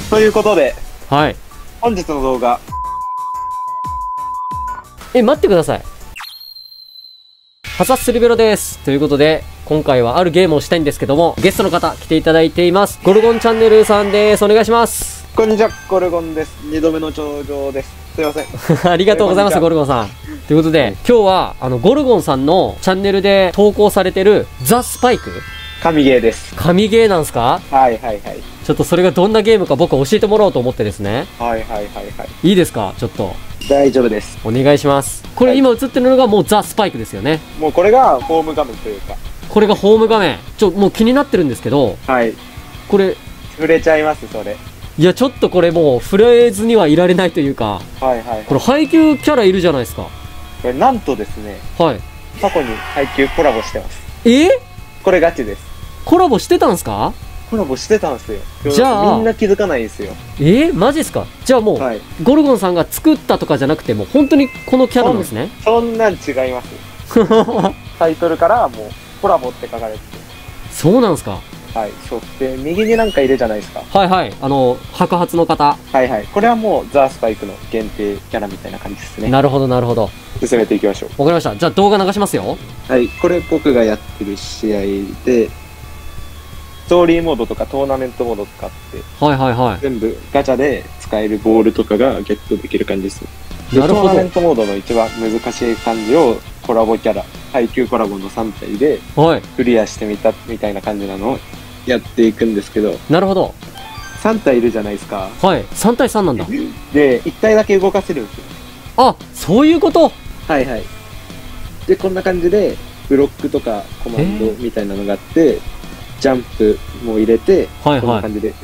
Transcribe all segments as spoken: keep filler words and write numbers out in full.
ということで、 はい。 本日の動画。 え、待ってください。ハサスリベロです。ということで、今回はあるゲームをしたいんですけども、ゲストの方来ていただいています。ゴルゴンチャンネルさんです。お願いします。 こんにちは、ゴルゴンです。二度目の登場です。すいません。 ありがとうございます、ゴルゴンさん。ということで、今日は、あの、ゴルゴンさんのチャンネルで投稿されてるザ・スパイク神ゲーです。 神ゲーなんすか？ はいはいはい。 ちょっとそれがどんなゲームか僕教えてもらおうと思ってですね。 はいはいはいはい。 いいですか？ちょっと。 大丈夫です。 お願いします。これ今映ってるのがもうザ・スパイクですよね。 もうこれがホーム画面というか。 これがホーム画面。ちょ、もう気になってるんですけど。 はい。 これ。 触れちゃいます、それ。 いや、ちょっとこれもう触れずにはいられないというか。 はいはい、はい。 これ配給キャラいるじゃないですか。 これなんとですね。 はい。 過去に配給コラボしてます。 え？ これガチです。 コラボしてたんすか？ コラボしてたんすよ。 じゃあみんな気づかないですよ。 えー、マジっすか？じゃあもう、はい、ゴルゴンさんが作ったとかじゃなくて、もう本当にこのキャラなんですね。 そんなん違います。タイトルからもうコラボって書かれてて。 そうなんすか？ はい、そう。で、右になんかいるじゃないですか。 はいはい。あの、白髪の方。 はいはい。これはもうザ・スパイクの限定キャラみたいな感じですね。 なるほどなるほど。 進めていきましょう。 わかりました。じゃあ動画流しますよ。 はい、これ僕がやってる試合で、ストーリーモードとかトーナメントモード使って、 はいはいはい。 全部ガチャで使えるボールとかがゲットできる感じです。 なるほど。 トーナメントモードの一番難しい感じをコラボキャラ、配給コラボのさん体でクリアしてみたみたいな感じなのをやっていくんですけど。 なるほど。 さん体いるじゃないですか。 はい。さん対さんなんだ。 で、いち体だけ動かせるんですよ。 あ、そういうこと。 はいはい。で、こんな感じでブロックとかコマンドみたいなのがあって、ジャンプも入れて、はいはい、こんな感じで打って、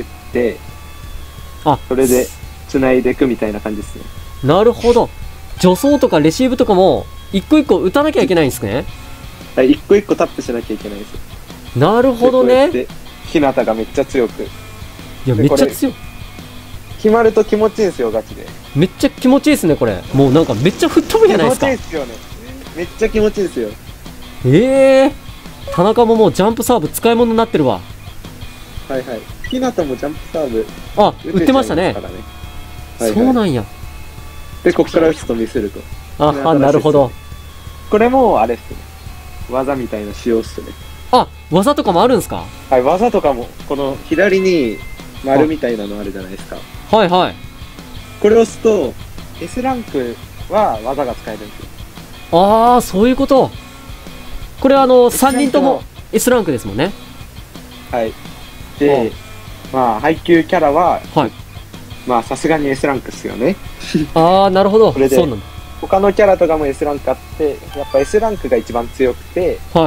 あ、それで繋いでいくみたいな感じですね。 なるほど。助走とかレシーブとかも一個一個打たなきゃいけないんですね。 はい、一個一個タップしなきゃいけないんですよ。 なるほどね。 で、ひなたがめっちゃ強く。 いや、めっちゃ強い。 決まると気持ちいいんですよ、ガチで。 めっちゃ気持ちいいですね、これ。もうなんかめっちゃ吹っ飛ぶじゃないですか。 気持ちいいですよね。めっちゃ気持ちいいですよ。 ええー。田中ももうジャンプサーブ使い物になってるわ。 はいはい。ひなたもジャンプサーブ。 あ、打ってましたね。そうなんや。 で、こっから打つと見せると。 あ、あ、なるほど。 これも、あれっすね。技みたいな仕様っすね。 あ、技とかもあるんすか？ はい、技とかも、この左に丸みたいなのあるじゃないですか。 はいはい。 これを押すと、S ランクは技が使えるんですよ。 ああ、そういうこと。これあの、さんにんとも S ランクですもんね。 はい。で、まあ、配給キャラは、はい。まあ、さすがに S ランクっすよね。ああ、なるほど。 これで、 そうなんだ。 他のキャラとかも S ランクあって、やっぱ S ランクが一番強くて、 はい。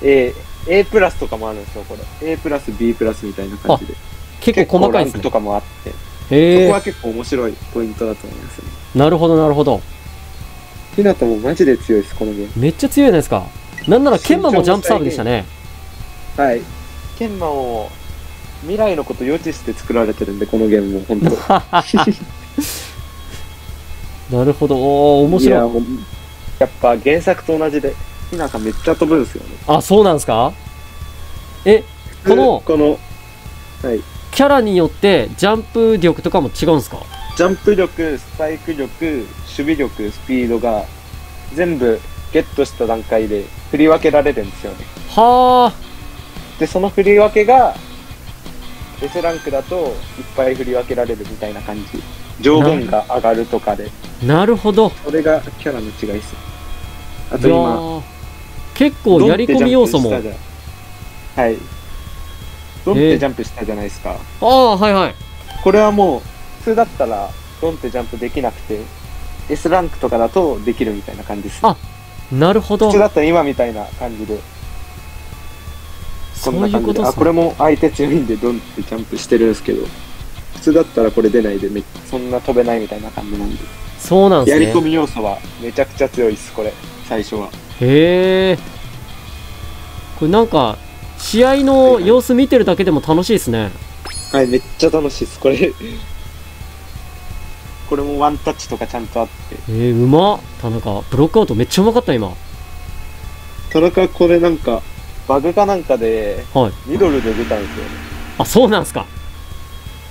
A、A プラスとかもあるんですよ、これ。A プラス、B プラスみたいな感じで。 結構細かいですね。 ランクとかもあって。 へえ。 そこは結構面白いポイントだと思いますね。 なるほど、なるほど。 ひなたもマジで強いです、このゲーム。 めっちゃ強いじゃないですか。なんならケンマもジャンプサーブでしたね。 はい。ケンマも未来のこと予知して作られてるんで、このゲームも本当。 なるほど。おー、面白い。 いや、やっぱ原作と同じで、ひなためっちゃ飛ぶんですよね。 あ、そうなんですか？え、この、 この、はい。 キャラによってジャンプ力とかも違うんですか？ ジャンプ力、スパイク力、守備力、スピードが全部ゲットした段階で振り分けられるんですよね。 はあ。 で、その振り分けが S ランクだといっぱい振り分けられるみたいな感じ。上限が上がるとかで。 なるほど。 それがキャラの違いです。あと今、 結構やり込み要素も。はい。 ドンってジャンプしたじゃないですか。 ああ、はいはい。 これはもう、普通だったらドンってジャンプできなくて、S ランクとかだとできるみたいな感じです。 あ、なるほど。 普通だったら今みたいな感じで。こんな感じで。あ、これも相手強いんでドンってジャンプしてるんですけど、普通だったらこれ出ないでめ、そんな飛べないみたいな感じなんで。 そうなんですね。 やり込み要素はめちゃくちゃ強いです、これ、最初は。 へえ。これなんか、試合の様子見てるだけでも楽しいですね。 はい、めっちゃ楽しいです、これ。これもワンタッチとかちゃんとあって。 えー、うまっ。田中、ブロックアウトめっちゃうまかった、今。 田中、これなんか、バグかなんかで、 はい。 ミドルで出たんですよね。 あ、そうなんすか。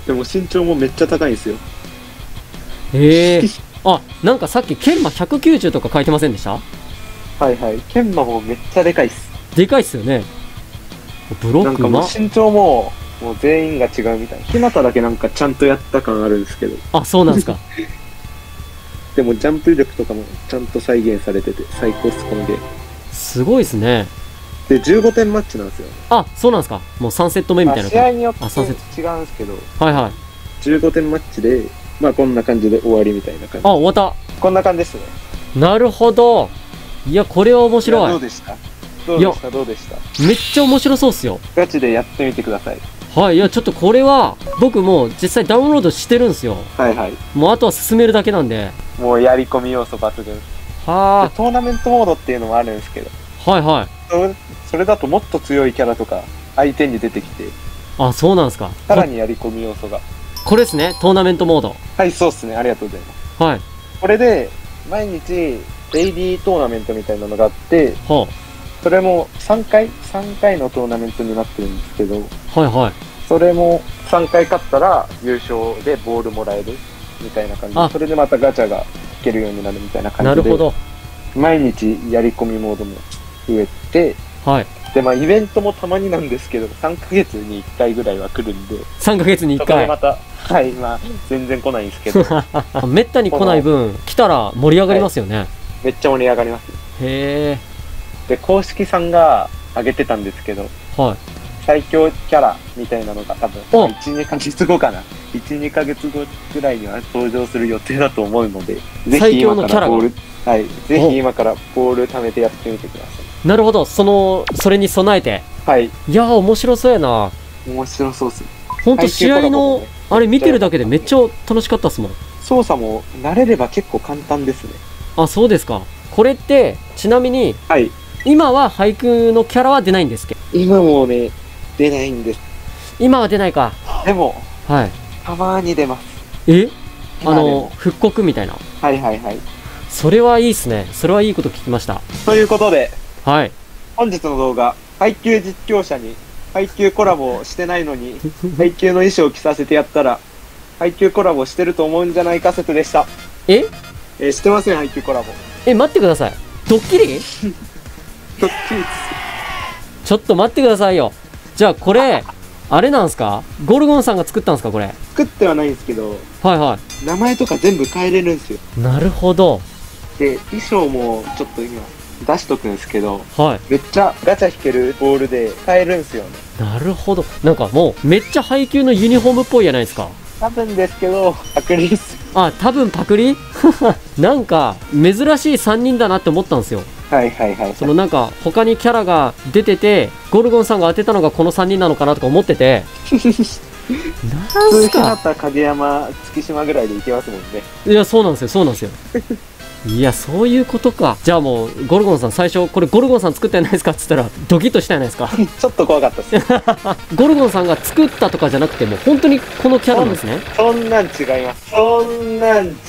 でも身長もめっちゃ高いんですよ。 ええー、あ、なんかさっきケンマひゃくきゅうじゅうとか書いてませんでした？ はいはい。ケンマもめっちゃでかいっす。 でかいっすよね。ブロックなんかもう身長も、もう全員が違うみたいな。ひなただけなんかちゃんとやった感あるんですけど。 あ、そうなんですか。 でもジャンプ力とかもちゃんと再現されてて、最高っす、このゲーム。 すごいですね。 で、じゅうごてんマッチなんですよ。 あ、そうなんですか。もうさんセット目みたいな。 試合によってあ、さんセット。 違うんですけど。 はいはい。 じゅうごてんマッチで、まあこんな感じで終わりみたいな感じ。 あ、終わった。 こんな感じですね。 なるほど。いや、これは面白い。 いどうでしたどうでしたどうでしためっちゃ面白そうっすよ。 ガチでやってみてください。 はい、いや、ちょっとこれは、僕もう実際ダウンロードしてるんですよ。 はいはい。 もうあとは進めるだけなんで。 もうやり込み要素抜群。 はあ。 トーナメントモードっていうのもあるんですけど。 はいはい。 それ、それだともっと強いキャラとか、相手に出てきて。 あ、そうなんですか。 さらにやり込み要素が。 これですね、トーナメントモード。 はい、そうっすね。ありがとうございます。 はい。 これで、毎日、デイリートーナメントみたいなのがあって、 はそれもさんかい ?さん 回のトーナメントになってるんですけど、 あ、はいはい。 それもさんかい勝ったら優勝でボールもらえるみたいな感じあで、それでまたガチャが引けるようになるみたいな感じで、 なるほど。 毎日やり込みモードも増えて、 はい。 で、まあイベントもたまになんですけど、さんかげつにいっかいぐらいは来るんで、 さんかげつにいっそこでかい。 また、はい、まあ全然来ないんですけど、 めったに来ない分、来たら盛り上がりますよね。 めっちゃ盛り上がります。 へで、公式さんが上げてたんですけど、 え。はい。 最強キャラみたいなのが多お分いち、にかげつごかな。いち、にかげつごぐらいには登場する予定だと思うので、ぜひ今からボール、はい、ぜひ今からボール貯めてやってみてください。 なるほど。その、それに備えて。 はい。 いやー、面白そうやな。 面白そうっす。 ほんと試合の、 ね、 あれ見てるだけでめっちゃ楽しかったっすもん。 操作も慣れれば結構簡単ですね。 あ、そうですか。これって、ちなみに、 はい。 今は俳句のキャラは出ないんですけど。 今もね、出ないんです。 今は出ないか。 でも、 はい。 たまに出ます。 えあの、復刻みたいな。 はいはいはい。 それはいいっすね。それはいいこと聞きました。 ということで、 はい。 本日の動画、配給実況者に、配給コラボしてないのに、配給の衣装を着させてやったら、配給コラボしてると思うんじゃないか説でした。 ええー、してません、配給コラボ。 え、待ってください。ドッキリドッキリちょっと待ってくださいよ。じゃあこれ、あれなんすかゴルゴンさんが作ったんすかこれ。 作ってはないんですけど、 はいは名前とか全部変えれるんですよ。 い。なるほど。 で、衣装もちょっと今出しとくんですけど、 はい。 めっちゃガチャ引けるボールで変えるんですよね。 なるほど。なんかもう、めっちゃ配給のユニフォームっぽいじゃないですか。 多分ですけど、パクリっす。 あ、多分パクリなんか、珍しいさんにんだなって思ったんですよ。 はいはいはい。 そのなんか、他にキャラが出てて、ゴルゴンさんが当てたのがこのさんにんなのかなとか思ってて。なん普す通日か。 向影山月島ぐらいでいけますもんね。 いや、そうなんですよ、そうなんですよ。いや、そういうことか。じゃあもう、ゴルゴンさん最初、これゴルゴンさん作ってないですかって言ったら、ドキッとしたじゃないですか。 ちょっと怖かったっす。 ゴルゴンさんが作ったとかじゃなくて、もう本当にこのキャラなんですね。 そんなん違います。そんなん違います。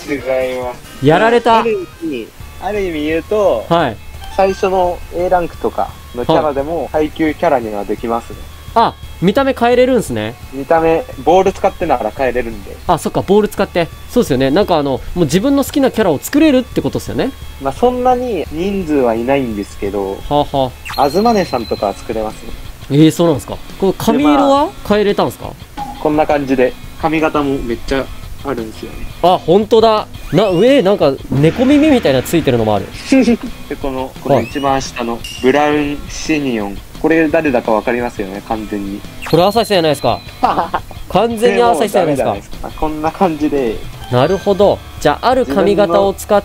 やられた。 ある意味、ある意味言うと、 はい。 最初の A ランクとかのキャラでも配給キャラにはできますね。 あ、見た目変えれるんですね。 見た目、ボール使ってながら変えれるんで。 あ、そっか、ボール使って。そうですよね。なんかあの、もう自分の好きなキャラを作れるってことですよね。 まあそんなに人数はいないんですけど、 はあ、はあ。 あずまねさんとかは作れますね。 ええー、そうなんですか。この髪色は変えれたんですか？ こんな感じで、髪型もめっちゃあるんですよね。 あ、ほんとだ。な、上、なんか、猫耳みたいなついてるのもある。 で、この、この一番下の、ブラウンシニオン。これ誰だかわかりますよね、完全に。 これ朝日さんじゃないですか。完全に朝日さんじゃないですか。 こんな感じで。 なるほど。じゃあ、ある髪型を使って、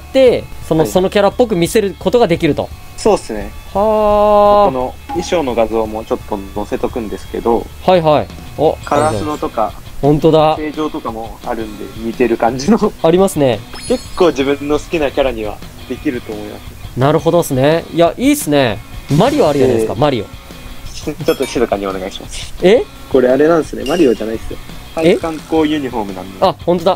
その、はい、そのキャラっぽく見せることができると。 そうっすね。 はあ。 この衣装の画像もちょっと載せとくんですけど。 はいはい。お、 カラスノとか。 本当だ。 形状とかもあるんで、似てる感じの。 ありますね。 結構自分の好きなキャラにはできると思います。 なるほどっすね。いや、いいっすね。マリオあるじゃないですか、マリオ。 ちょっと静かにお願いします。 え？ これあれなんですね。マリオじゃないっすよ。配管工ユニフォームなんで。 あ、本当だ。あ、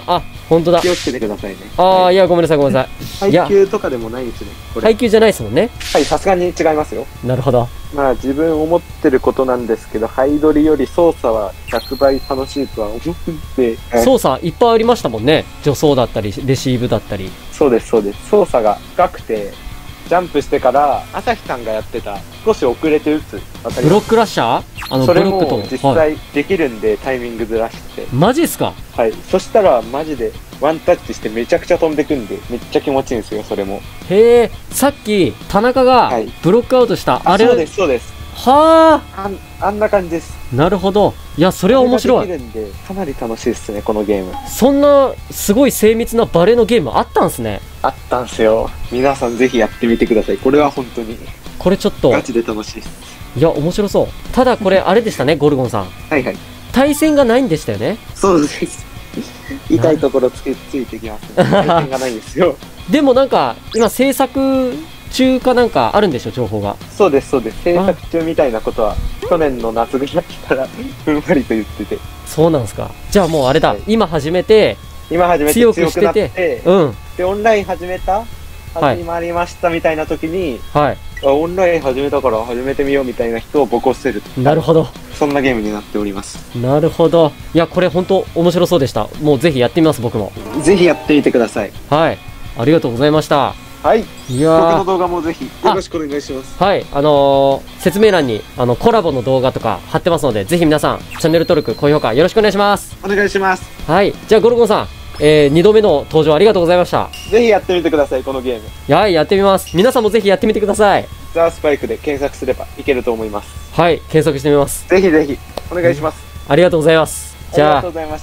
本当だ。 気をつけてくださいね。 ああ、 はい、 いや、ごめんなさい、ごめんなさい。いや、 配給とかでもないですね。これ配給じゃないですもんね。 はい、さすがに違いますよ。 なるほど。 まあ自分思ってることなんですけど、ハイドリより操作はひゃくばい楽しいとは思うんで。 操作いっぱいありましたもんね。助走だったり、レシーブだったり。 そうです、そうです。操作が深くて、ジャンプしてから、朝日さんがやってた、少し遅れて打つ。 ブロックラッシャーあの、 それブロックと。 も実際できるんで、はい、タイミングずらして。 マジっすか？ はい。そしたら、マジで、ワンタッチしてめちゃくちゃ飛んでくんで、めっちゃ気持ちいいんですよ、それも。 へえ、さっき、田中が、ブロックアウトした、はい、あれ。 そうです、そうです。 はあ。あん、あんな感じです。 なるほど。いや、それは面白い。 できるんで、かなり楽しいですね、このゲーム。 そんな、すごい精密なバレーのゲームあったんすね。 あったんすよ。皆さんぜひやってみてください。これは本当に。 これちょっと。 ガチで楽しいです。 いや、面白そう。ただこれ、あれでしたね、ゴルゴンさん。 はいはい。 対戦がないんでしたよね。 そうです。痛いところつけついてきますね。対戦がないんですよ。 でもなんか、今制作中かなんかあるんでしょ、情報が。 そうです、そうです。制作中みたいなことは、去年の夏ぐらいからふんわりと言ってて。 そうなんですか。じゃあもうあれだ、はい、今始めて、 今始めて強くしてて、 うん。 で、オンライン始めた始まりましたみたいな時に、はい。あ、オンライン始めたから始めてみようみたいな人をボコせる。 なるほど。 そんなゲームになっております。 なるほど。いや、これ本当面白そうでした。もうぜひやってみます、僕も。 ぜひやってみてください。 はい。ありがとうございました。 はい。 いや僕の動画もぜひよろしくお願いします。 はい。あのー、説明欄に、あの、コラボの動画とか貼ってますので、ぜひ皆さん、チャンネル登録、高評価よろしくお願いします。 お願いします。 はい。じゃあ、ゴルゴンさん、えー、にどめの登場ありがとうございました。 ぜひやってみてください、このゲーム。 はい、やってみます。皆さんもぜひやってみてください。 ザ・スパイクで検索すればいけると思います。 はい、検索してみます。 ぜひぜひ、お願いします。 ありがとうございます。じゃあ、 ありがとうございました。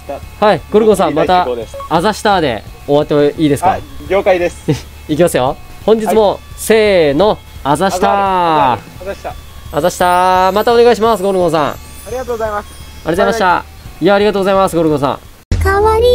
はい、ゴルゴンさん、また、アザシターで終わってもいいですか？ 了解です。 いきますよ。本日も、はい、せーの、アザシター。 アザシター。 アザシター。またお願いします、ゴルゴンさん。ありがとうございます。 ありがとうございました。いや、ありがとうございます、ゴルゴンさん。 かわり